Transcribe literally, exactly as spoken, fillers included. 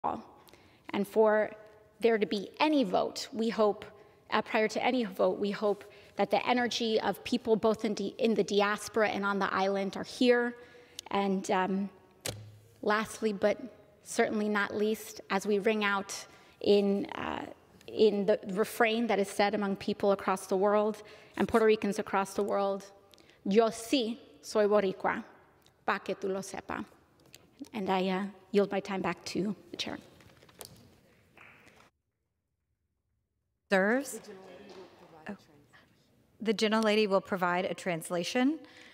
And for there to be any vote, we hope, uh, prior to any vote, we hope that the energy of people both in, di in the diaspora and on the island are here. And um, lastly, but certainly not least, as we ring out in, uh, in the refrain that is said among people across the world and Puerto Ricans across the world, Yo sí soy Boricua, pa' que tú lo sepa. And I uh, yield my time back to the chair. Serves. Oh. The gentlelady will provide a translation.